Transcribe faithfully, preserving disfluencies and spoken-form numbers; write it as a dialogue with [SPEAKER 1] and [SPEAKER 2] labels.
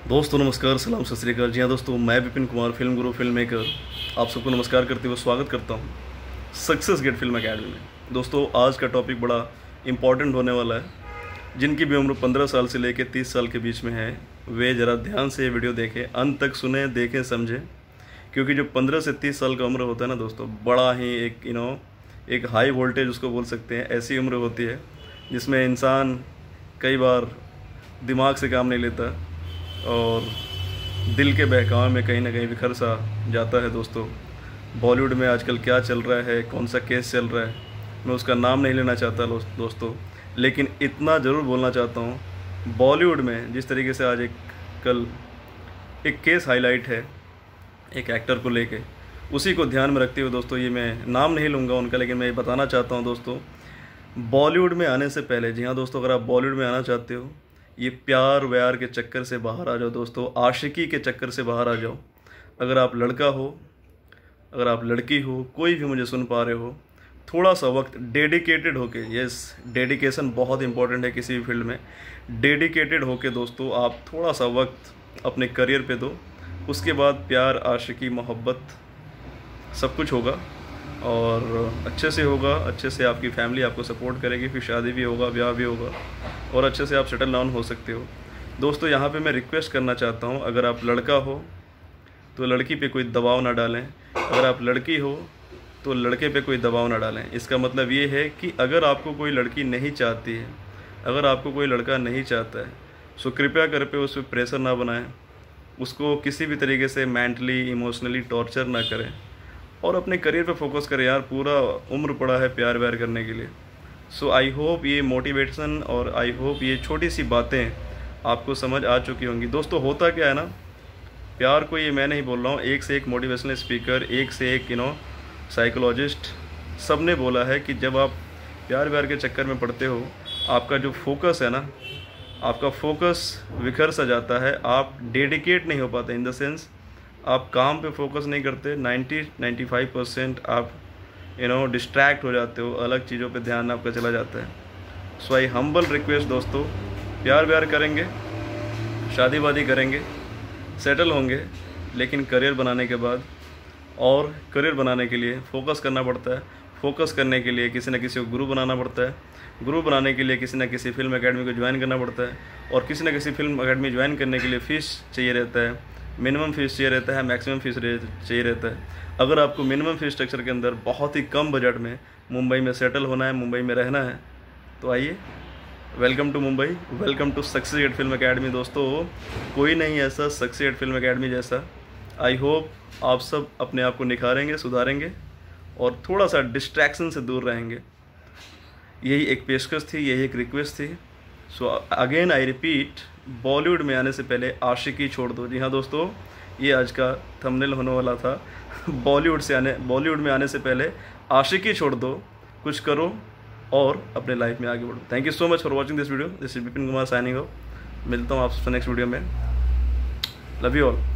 [SPEAKER 1] दोस्तों नमस्कार, सलाम, सत श्री अकाल। जी हाँ दोस्तों, मैं Vipin Kumar, film guru film maker, आप सबको नमस्कार करते हुए स्वागत करता हूँ सक्सेस गेट फिल्म एकेडमी में। दोस्तों आज का टॉपिक बड़ा इम्पॉर्टेंट होने वाला है। जिनकी भी उम्र पंद्रह साल से लेकर तीस साल के बीच में है वे ज़रा ध्यान से ये वीडियो देखें, अंत तक सुने, देखें, समझें, क्योंकि जो पंद्रह से तीस साल का उम्र होता है ना दोस्तों, बड़ा ही एक यू नो एक हाई वोल्टेज उसको बोल सकते हैं, ऐसी उम्र होती है जिसमें इंसान कई बार दिमाग से काम नहीं लेता और दिल के बहकावे में कहीं ना कहीं बिखर सा जाता है। दोस्तों बॉलीवुड में आजकल क्या चल रहा है, कौन सा केस चल रहा है, मैं उसका नाम नहीं लेना चाहता दोस्तों, लेकिन इतना ज़रूर बोलना चाहता हूँ, बॉलीवुड में जिस तरीके से आज एक कल एक केस हाईलाइट है एक एक्टर को लेके, उसी को ध्यान में रखते हुए दोस्तों, ये मैं नाम नहीं लूँगा उनका, लेकिन मैं ये बताना चाहता हूँ दोस्तों, बॉलीवुड में आने से पहले, जी हाँ दोस्तों, अगर आप बॉलीवुड में आना चाहते हो, ये प्यार व्यार के चक्कर से बाहर आ जाओ दोस्तों, आशिकी के चक्कर से बाहर आ जाओ। अगर आप लड़का हो, अगर आप लड़की हो, कोई भी मुझे सुन पा रहे हो, थोड़ा सा वक्त डेडिकेटेड होके, यस डेडिकेशन बहुत इंपॉर्टेंट है किसी भी फील्ड में, डेडिकेटेड होके दोस्तों आप थोड़ा सा वक्त अपने करियर पे दो, उसके बाद प्यार, आशिकी, मोहब्बत सब कुछ होगा और अच्छे से होगा। अच्छे से आपकी फैमिली आपको सपोर्ट करेगी, फिर शादी भी होगा, ब्याह भी होगा और अच्छे से आप सेटल डाउन हो सकते हो। दोस्तों यहाँ पे मैं रिक्वेस्ट करना चाहता हूँ, अगर आप लड़का हो तो लड़की पे कोई दबाव ना डालें, अगर आप लड़की हो तो लड़के पे कोई दबाव ना डालें। इसका मतलब ये है कि अगर आपको कोई लड़की नहीं चाहती है, अगर आपको कोई लड़का नहीं चाहता है, सो कृपया कर पे उस पर प्रेशर ना बनाएं, उसको किसी भी तरीके से मेंटली इमोशनली टॉर्चर ना करें और अपने करियर पे फोकस करें। यार पूरा उम्र पड़ा है प्यार व्यार करने के लिए। सो आई होप ये मोटिवेशन और आई होप ये छोटी सी बातें आपको समझ आ चुकी होंगी। दोस्तों होता क्या है ना, प्यार को ये मैं नहीं बोल रहा हूँ, एक से एक मोटिवेशनल स्पीकर, एक से एक यू नो साइकोलॉजिस्ट, सब ने बोला है कि जब आप प्यार व्यार के चक्कर में पड़ते हो, आपका जो फोकस है ना, आपका फोकस बिखर सा जाता है, आप डेडिकेट नहीं हो पाते, इन द सेंस आप काम पे फोकस नहीं करते, नाइन्टी नाइन्टी फाइव परसेंट आप यू नो डिस्ट्रैक्ट हो जाते हो, अलग चीज़ों पे ध्यान आपका चला जाता है। सो आई हम्बल रिक्वेस्ट दोस्तों, प्यार व्यार करेंगे, शादी वादी करेंगे, सेटल होंगे, लेकिन करियर बनाने के बाद, और करियर बनाने के लिए फोकस करना पड़ता है। फोकस करने के लिए किसी न किसी को गुरु बनाना पड़ता है, गुरु बनाने के लिए किसी न किसी फिल्म एकेडमी को ज्वाइन करना पड़ता है, और किसी न किसी फिल्म एकेडमी ज्वाइन करने के लिए फ़ीस चाहिए रहता है, मिनिमम फीस चाहिए रहता है, मैक्सिमम फीस चाहिए रहता है। अगर आपको मिनिमम फीस स्ट्रक्चर के अंदर बहुत ही कम बजट में मुंबई में सेटल होना है, मुंबई में रहना है, तो आइए, welcome to Mumbai, welcome to success gate film academy. दोस्तों कोई नहीं ऐसा सक्सेस गेट फिल्म एकेडमी जैसा। आई होप आप सब अपने आप को निखारेंगे, सुधारेंगे और थोड़ा सा डिस्ट्रैक्शन से दूर रहेंगे। यही एक पेशकश थी, यही एक रिक्वेस्ट थी। So again I repeat, Bollywood में आने से पहले आशिकी छोड़ दो। जी हाँ दोस्तों, ये आज का थंबनेल होने वाला था। बॉलीवुड से आने बॉलीवुड में आने से पहले आशिकी छोड़ दो, कुछ करो और अपने लाइफ में आगे बढ़ो। Thank you so much for watching this video. This is Vipin Kumar signing off. मिलता हूँ आपसे नेक्स्ट वीडियो में। Love you all.